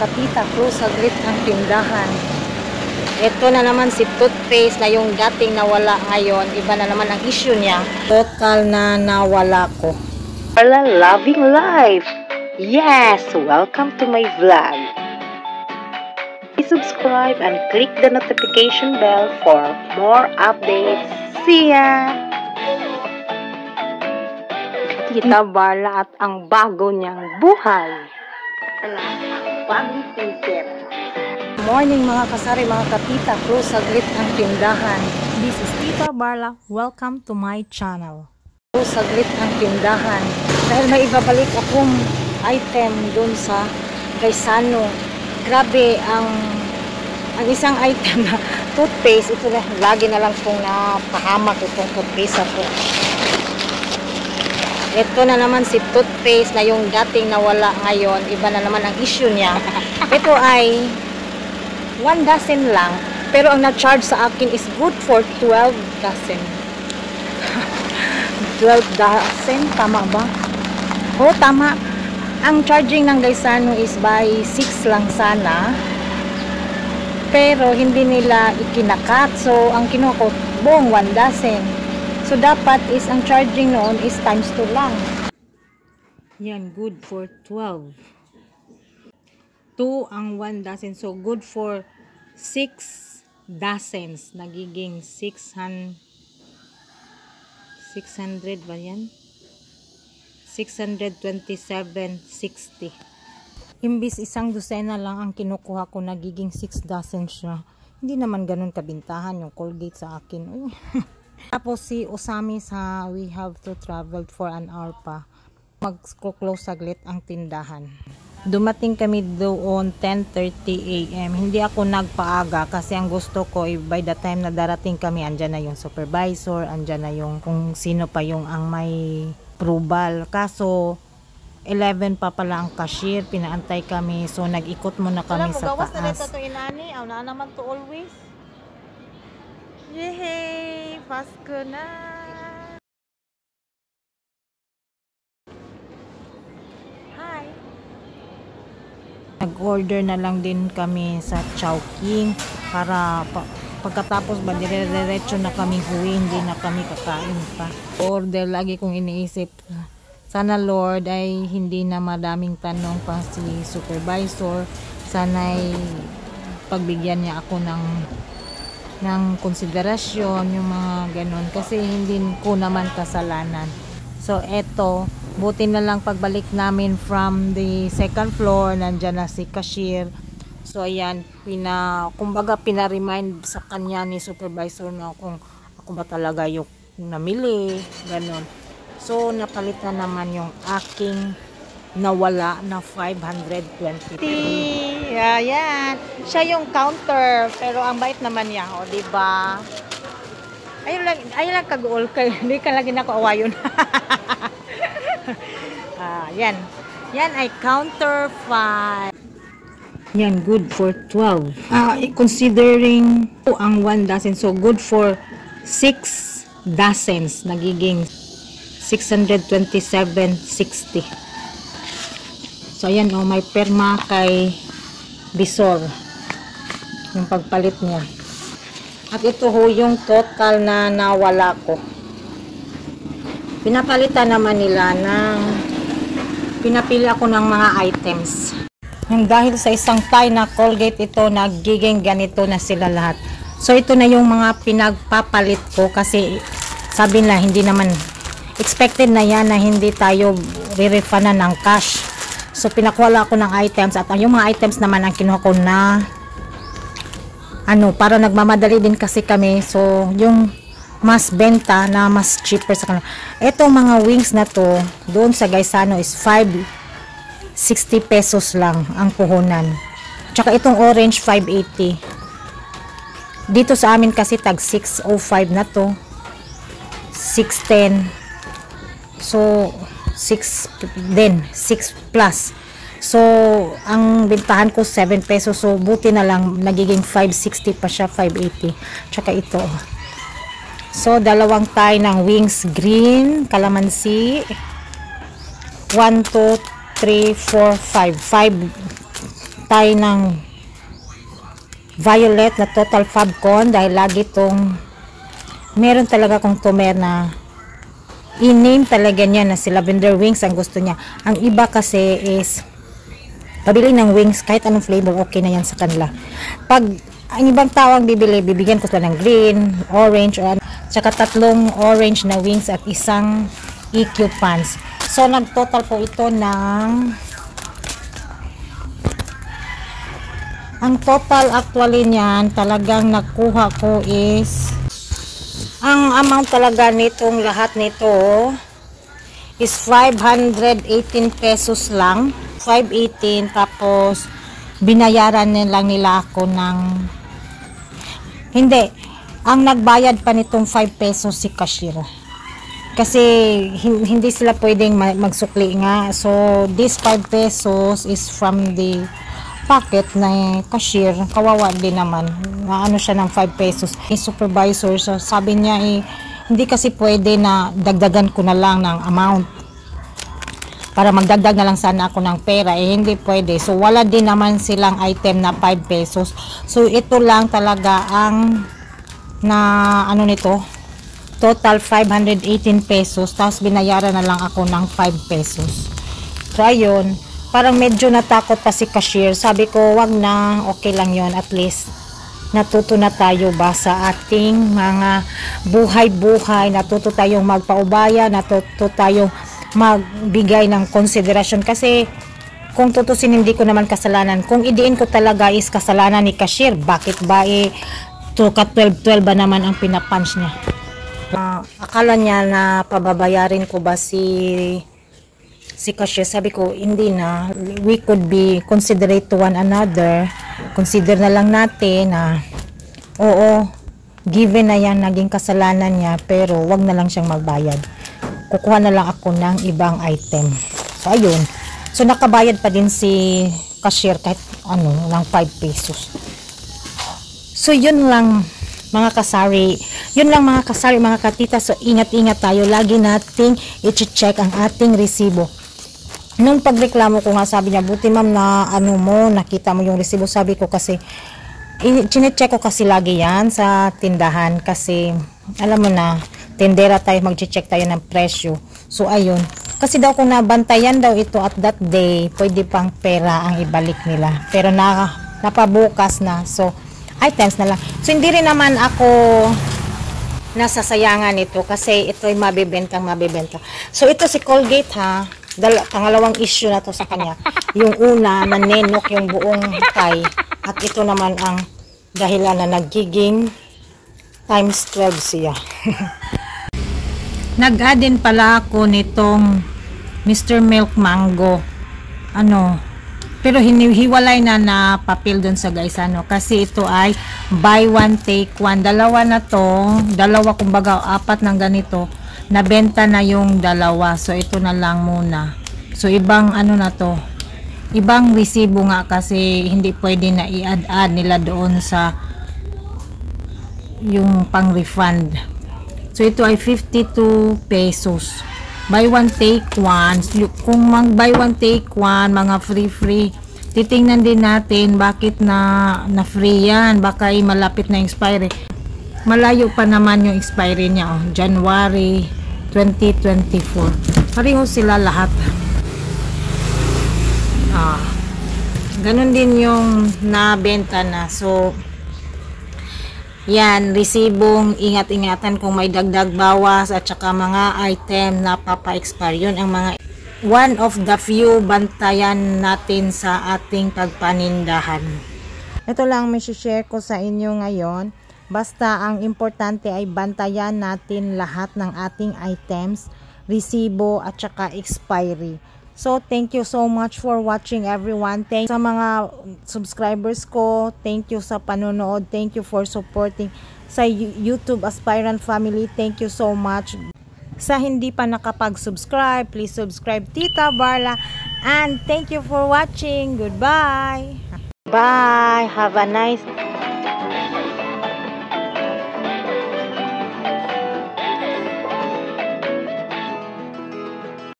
katita, close saglit ang tindahan. Ito na naman si toothpaste na yung dating nawala ngayon. Iba na naman ang issue niya. Total na nawala ko. Carla loving life. Yes, welcome to my vlog. Please subscribe and click the notification bell for more updates. See ya! Tita Barla at ang bago niyang buhay. Bagong t-shirt. Morning mga kasari, mga katita, close saglit ang tindahan. This is Tita Barla. Welcome to my channel. Close saglit ang tindahan. Dahil may ibabalik akong item dun sa Gaisano. Grabe ang isang item na toothpaste. Ito na, lagi na lang pong napahamak itong toothpaste ako. Ito na naman si toothpaste na yung dating nawala ngayon. Iba na naman ang issue niya. Ito ay 1 dozen lang. Pero ang na-charge sa akin is good for 12 dozen. 12 dozen? Tama ba? Oo, tama. Ang charging ng Gaisano is by 6 lang sana. Pero hindi nila ikinakat. So, ang kinuha ko, buong 1 dozen. So, dapat is ang charging noon is times 2 lang. Yan, good for 12. 2 ang 1 dozen. So, good for 6 dozens. Nagiging 600 ba yan? 627.60. Imbis isang dosena lang ang kinukuha ko, nagiging 6 dozen siya. Hindi naman ganun kabintahan yung Colgate sa akin. Uy. Tapos si Usami sa we have to travel for an hour pa. Mag-close saglit ang tindahan. Dumating kami doon 10:30 AM. Hindi ako nagpaaga kasi ang gusto ko by the time na darating kami, andyan na yung supervisor, andyan na yung kung sino pa yung ang may approval. Kaso 11 pa pala ang cashier, pinaantay kami. So nag-ikot muna kami sa taas. Gawas na ito inani, aw na naman to always. Yehey! Pasko na! Hi! Nag-order na lang din kami sa Chowking para pagkatapos ba dire-diretso na kami huwi, hindi na kami kakain pa. Order lagi kong iniisip. Sana Lord ay hindi na madaming tanong pa si supervisor. Sana'y pagbigyan niya ako ng konsiderasyon, yung mga ganon, kasi hindi ko naman kasalanan. So eto, buti na lang pagbalik namin from the second floor, nandyan na si cashier. So ayan, kumbaga pina-remind sa kanya ni supervisor na kung ako ba talaga yung namili, ganon. So napalitan naman yung aking nawala na 523. Ayan. Siya yung counter, pero ang bait naman niya, o, diba? Ayun lang kag-all kay, hindi ka lagi nakaawayon. Yan. Yan ay counter 5. Yan, good for 12. Considering ang 1 dozen, so good for 6 dozens, nagiging 627.60. So ayan, may perma kay Bisor yung pagpalit niya. At ito ho yung total na nawala ko. Pinapalitan naman nila pinapili ako ng mga items. Yung dahil sa isang tie na Colgate, ito nagiging ganito na sila lahat. So ito na yung mga pinagpapalit ko kasi sabi na hindi naman expected na yan na hindi tayo re-refundan ng cash. So pinakuha ko ng items at yung mga items naman ang kinuha ko na para nagmamadali din kasi kami. So yung mas benta na mas cheaper sa kanila. Etong mga wings na to doon sa Gaisano is 560 pesos lang ang puhunan. Tsaka itong orange 580. Dito sa amin kasi tag 605 na to. 610. So 6 plus. So ang bintahan ko 7 pesos. So buti na lang nagiging 560 pa siya, 580. Tsaka ito. So dalawang tie ng wings green, calamansi. 1, 2, 3, 4, 5. 5 tayo ng violet na Total Fabcon dahil lagi tong meron talaga kong tumer na i-name talaga niya na si lavender wings ang gusto niya. Ang iba kasi is pabili ng wings kahit anong flavor, okay na yan sa kanila. Pag ang ibang tao ang bibili, bibigyan ko sila ng green, orange, or tsaka 3 orange na wings at isang EQ pants. So nag-total po ito ng ang total actually niyan talagang nakuha ko is ang amount talaga nitong lahat nito is 518 pesos lang. 518 tapos binayaran lang nila ako ng hindi, ang nagbayad pa nitong 5 pesos si cashier kasi hindi sila pwedeng magsukli nga. So this 5 pesos is from the pocket na cashier. Kawawa din naman na ano siya ng 5 pesos. Yung supervisor, so sabi niya hindi kasi pwede na dagdagan ko na lang ng amount para magdagdag na lang sana ako ng pera, hindi pwede. So wala din naman silang item na 5 pesos. So ito lang talaga ang na ano nito, total 518 pesos, tapos binayaran na lang ako ng 5 pesos. So ayun, parang medyo natakot pa si cashier. Sabi ko wag na, okay lang yon, at least natuto na tayo ba sa ating mga buhay-buhay, natuto tayong magpaubaya, natuto tayong magbigay ng konsiderasyon. Kasi kung tutusin, hindi ko naman kasalanan. Kung idiin ko talaga is kasalanan ni cashier. Bakit ba to ka 12 ba naman ang pinapunch niya? Akala niya na pababayarin ko ba si cashier. Sabi ko hindi na, we could be considerate to one another. Consider na lang natin na oo, given na yan, naging kasalanan niya, pero wag na lang siyang magbayad. Kukuha na lang ako ng ibang item. So ayun, so nakabayad pa din si cashier kahit ano ng 5 pesos. So yun lang mga kasari, yun lang mga kasari, mga katita. So ingat-ingat tayo, lagi nating i-check ang ating resibo. Nung pagreklamo ko nga, sabi niya, buti ma'am na ano mo, nakita mo yung resibo. Sabi ko kasi chinecheck ko kasi lagi yan sa tindahan kasi alam mo na, tendera tayo, mag-check tayo ng presyo. So ayun, kasi daw kung nabantayan daw ito at that day, pwede pang pera ang ibalik nila, pero napabukas na, so items na lang. So hindi rin naman ako nasasayangan ito kasi ito ay mabibenta. So ito si Colgate ha, pangalawang issue na to sa kanya. Yung una, nanenok yung buong tay, at ito naman ang dahilan na nagiging times 12 siya. Nag-add din pala ako nitong Mr. Milk Mango. Ano, pero hinihiwalay na papel dun sa guys, ano, kasi ito ay buy one take one. Dalawa na to, kumbaga 4 ng ganito. Nabenta na yung dalawa. So ito na lang muna. So ibang ano na to, ibang resibo nga kasi hindi pwede na i-add nila doon sa yung pang refund. So ito ay 52 pesos. Buy one take one. Kung mag buy one take one, mga free. Titingnan din natin bakit na free yan. Baka malapit na expiry. Malayo pa naman yung expiry niya. January 2024. Pareho sila lahat. Ganun din yung nabenta na. So yan, resibong ingat-ingatan kung may dagdag bawas at saka mga item na papa-expire. Yun ang mga one of the few bantayan natin sa ating pagpanindahan. Ito lang may share ko sa inyo ngayon. Basta ang importante ay bantayan natin lahat ng ating items, resibo at saka expiry. So, thank you so much for watching everyone. Thank you sa mga subscribers ko. Thank you sa panonood. Thank you for supporting sa YouTube Aspirant Family. Thank you so much. Sa hindi pa nakapag-subscribe, please subscribe Tita Barla. And thank you for watching. Goodbye. Bye. Have a nice